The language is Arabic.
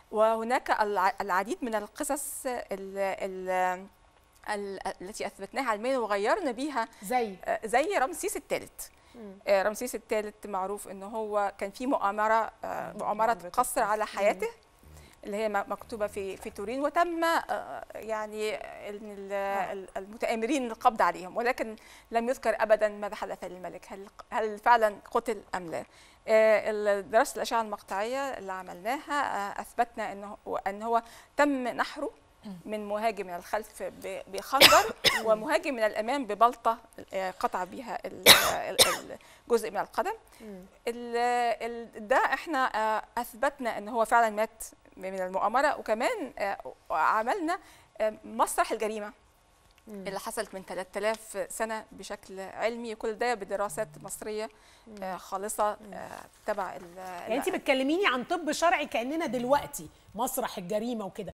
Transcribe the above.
وهناك العديد من القصص التي اثبتناها علميا وغيرنا بيها، زي رمسيس الثالث. رمسيس الثالث معروف ان هو كان في مؤامره قصر على حياته اللي هي مكتوبه في تورين، وتم يعني المتآمرين القبض عليهم، ولكن لم يذكر ابدا ماذا حدث للملك، هل فعلا قتل ام لا. دراسه الاشعه المقطعيه اللي عملناها اثبتنا ان هو تم نحره من مهاجم من الخلف بخنجر، ومهاجم من الامام ببلطه قطع بها جزء من القدم. ده احنا اثبتنا ان هو فعلا مات من المؤامره، وكمان عملنا مسرح الجريمه اللي حصلت من 3000 سنه بشكل علمي، كل ده بدراسات مصريه خالصه تبع يعني انت بتكلميني عن طب شرعي كاننا دلوقتي مسرح الجريمه وكده.